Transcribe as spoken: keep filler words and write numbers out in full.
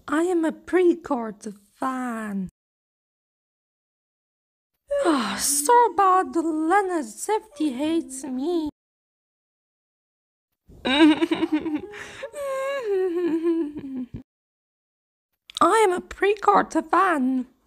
I am a pre-card fan. Ah, so bad Lena Sefti hates me. I am a pre-card fan.